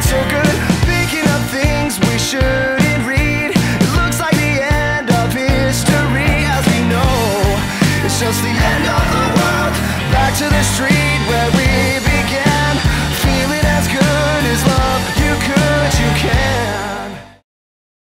so good, picking up things we shouldn't read. It looks like the end of history, as we know it's just the end of the world. Back to the street where we